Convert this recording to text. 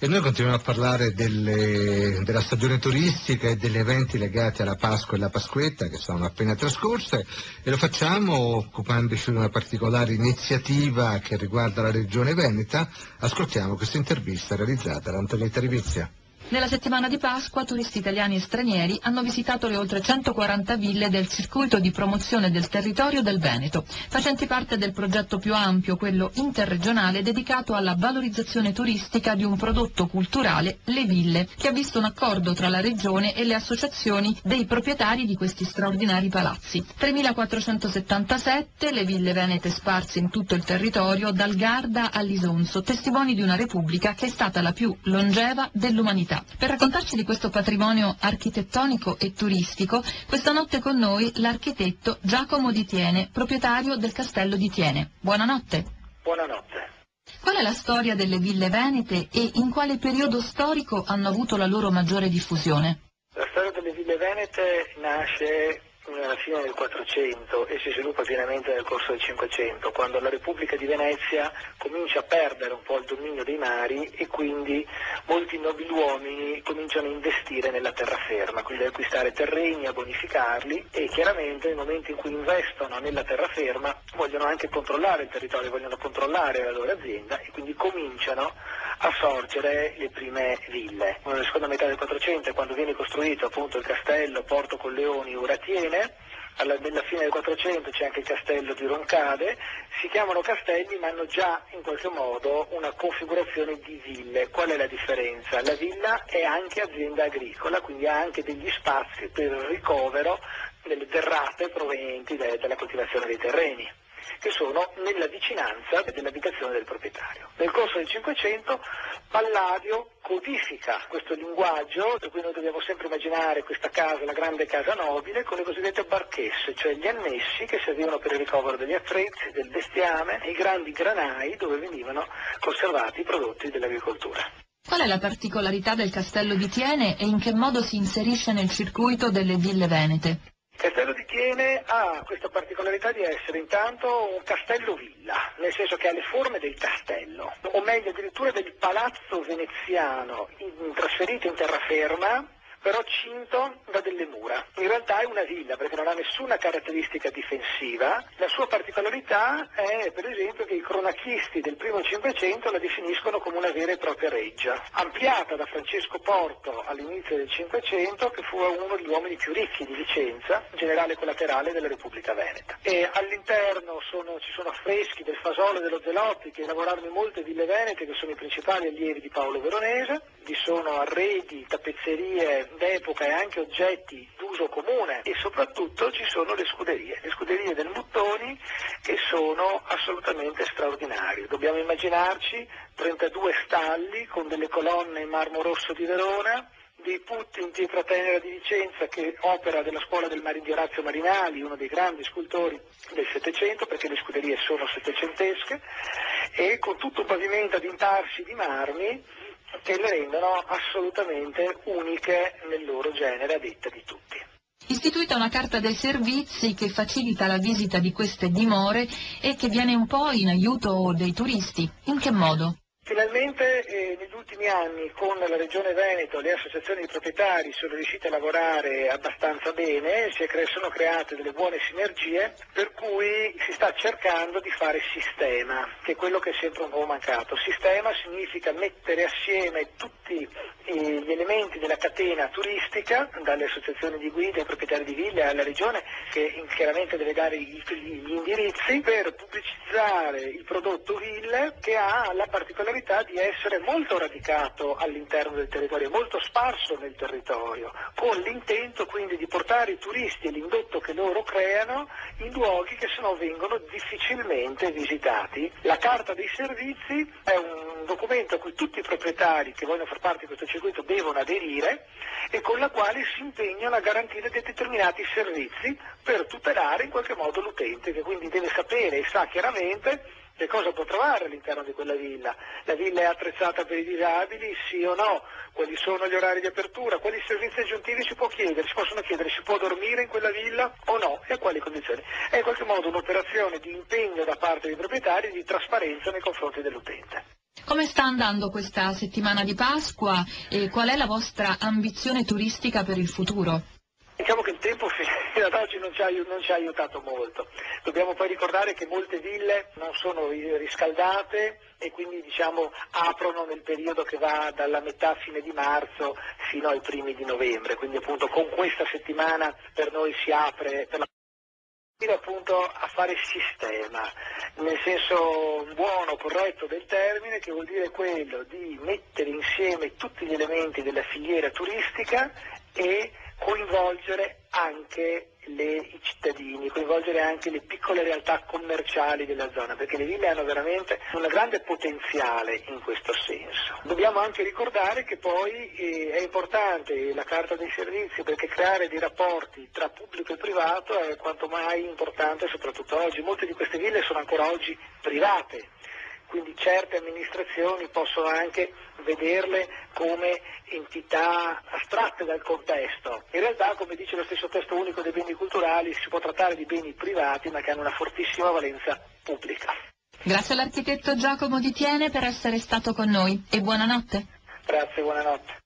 E noi continuiamo a parlare della stagione turistica e degli eventi legati alla Pasqua e alla Pasquetta che sono appena trascorse, e lo facciamo occupandoci di una particolare iniziativa che riguarda la regione Veneta. Ascoltiamo questa intervista realizzata da Antonietta Rivizia. Nella settimana di Pasqua, turisti italiani e stranieri hanno visitato le oltre 140 ville del circuito di promozione del territorio del Veneto, facenti parte del progetto più ampio, quello interregionale, dedicato alla valorizzazione turistica di un prodotto culturale, le ville, che ha visto un accordo tra la regione e le associazioni dei proprietari di questi straordinari palazzi. 3.477 le ville venete sparse in tutto il territorio, dal Garda all'Isonzo, testimoni di una repubblica che è stata la più longeva dell'umanità. Per raccontarci di questo patrimonio architettonico e turistico, questa notte con noi l'architetto Giacomo Di Tiene, proprietario del Castello di Tiene. Buonanotte. Buonanotte. Qual è la storia delle ville venete e in quale periodo storico hanno avuto la loro maggiore diffusione? La storia delle ville venete nasce alla fine del 400 e si sviluppa pienamente nel corso del 500, quando la Repubblica di Venezia comincia a perdere un po' il dominio dei mari e quindi molti nobiluomini cominciano a investire nella terraferma, quindi ad acquistare terreni, a bonificarli, e chiaramente nel momento in cui investono nella terraferma vogliono anche controllare il territorio, vogliono controllare la loro azienda e quindi cominciano a sorgere le prime ville. Nella seconda metà del 400 è quando viene costruito appunto il castello Porto Colleoni Uratiene. Nella fine del 400 c'è anche il castello di Roncade. Si chiamano castelli ma hanno già in qualche modo una configurazione di ville. Qual è la differenza? La villa è anche azienda agricola, quindi ha anche degli spazi per il ricovero delle derrate provenienti dalla coltivazione dei terreni, che sono nella vicinanza dell'abitazione del proprietario. Nel corso del 500 Palladio codifica questo linguaggio, per cui noi dobbiamo sempre immaginare questa casa, la grande casa nobile, con le cosiddette barchesse, cioè gli annessi che servivano per il ricovero degli attrezzi, del bestiame, e i grandi granai dove venivano conservati i prodotti dell'agricoltura. Qual è la particolarità del Castello di Tiene e in che modo si inserisce nel circuito delle ville venete? Il Castello di Tiene ha questa particolarità di essere intanto un castello-villa, nel senso che ha le forme del castello, o meglio addirittura del palazzo veneziano trasferito in terraferma, però cinto da delle mura. In realtà è una villa perché non ha nessuna caratteristica difensiva. La sua particolarità è per esempio che i cronachisti del primo Cinquecento la definiscono come una vera e propria reggia, ampliata da Francesco Porto all'inizio del Cinquecento, che fu uno degli uomini più ricchi di Vicenza, generale collaterale della Repubblica Veneta. E all'interno ci sono affreschi del Fasolo e dello Zelotti, che lavorarono in molte ville venete, che sono i principali allievi di Paolo Veronese. Vi sono arredi, tappezzerie d'epoca e anche oggetti d'uso comune, e soprattutto ci sono le scuderie del Muttoni, che sono assolutamente straordinarie. Dobbiamo immaginarci 32 stalli con delle colonne in marmo rosso di Verona, dei putti in pietra tenera di Vicenza, che opera della scuola di Orazio Marinali, uno dei grandi scultori del Settecento, perché le scuderie sono settecentesche, e con tutto un pavimento ad intarsi di marmi che le rendono assolutamente uniche nel loro genere, a detta di tutti. Istituita una carta dei servizi che facilita la visita di queste dimore e che viene un po' in aiuto dei turisti. In che modo? Finalmente negli ultimi anni con la Regione Veneto le associazioni di proprietari sono riuscite a lavorare abbastanza bene, sono create delle buone sinergie, per cui si sta cercando di fare sistema, che è quello che è sempre un po' mancato. Sistema significa mettere assieme tutti gli elementi della catena turistica, dalle associazioni di guide ai proprietari di ville alla Regione, che chiaramente deve dare gli indirizzi per pubblicizzare il prodotto ville, che ha la particolarità di essere molto radicato all'interno del territorio, molto sparso nel territorio, con l'intento quindi di portare i turisti e l'indotto che loro creano in luoghi che sennò vengono difficilmente visitati. La carta dei servizi è un documento a cui tutti i proprietari che vogliono far parte di questo circuito devono aderire, e con la quale si impegnano a garantire determinati servizi per tutelare in qualche modo l'utente, che quindi deve sapere e sa chiaramente che cosa può trovare all'interno di quella villa. La villa è attrezzata per i disabili, sì o no? Quali sono gli orari di apertura? Quali servizi aggiuntivi si possono chiedere? Si può dormire in quella villa o no? E a quali condizioni? È in qualche modo un'operazione di impegno da parte dei proprietari, di trasparenza nei confronti dell'utente. Come sta andando questa settimana di Pasqua e qual è la vostra ambizione turistica per il futuro? Diciamo che il tempo fino ad oggi non ci ha aiutato molto. Dobbiamo poi ricordare che molte ville non sono riscaldate e quindi aprono nel periodo che va dalla metà fine di marzo fino ai primi di novembre, quindi appunto con questa settimana per noi si apre per la appunto a fare sistema, nel senso buono, corretto del termine, che vuol dire quello di mettere insieme tutti gli elementi della filiera turistica e coinvolgere anche i cittadini, coinvolgere anche le piccole realtà commerciali della zona, perché le ville hanno veramente un grande potenziale in questo senso. Dobbiamo anche ricordare che poi è importante la carta dei servizi, perché creare dei rapporti tra pubblico e privato è quanto mai importante, soprattutto oggi. Molte di queste ville sono ancora oggi private, quindi certe amministrazioni possono anche vederle come entità astratte dal contesto. In realtà, come dice lo stesso testo unico dei beni culturali, si può trattare di beni privati ma che hanno una fortissima valenza pubblica. Grazie all'architetto Giacomo Di Tiene per essere stato con noi e buonanotte. Grazie, buonanotte.